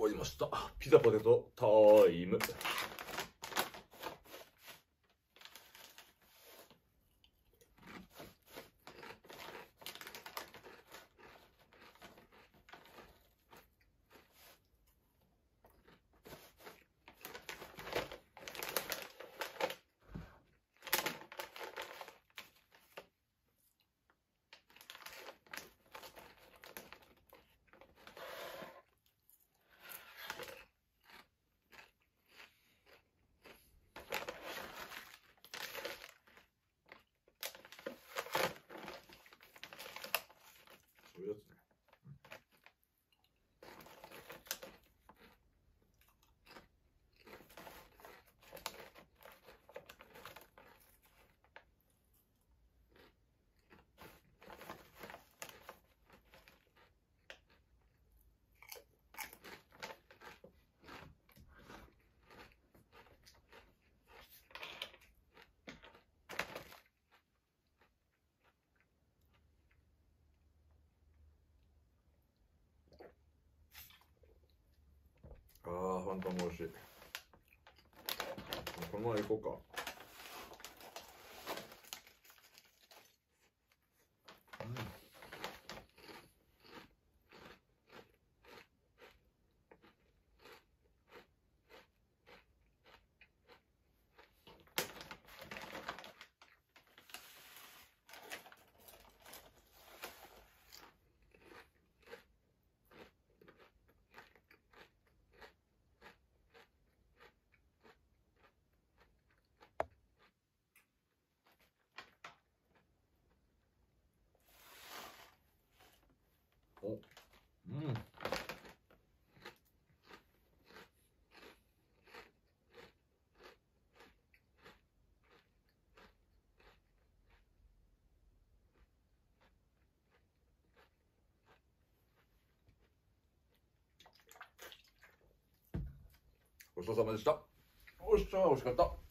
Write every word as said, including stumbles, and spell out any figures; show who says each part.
Speaker 1: わりました。ピザポテトタイム。そういうやつね。ああ、ファンタも美味しい。このまま行こうか。お、うん。ごちそうさまでした。おっしゃ、美味しかった。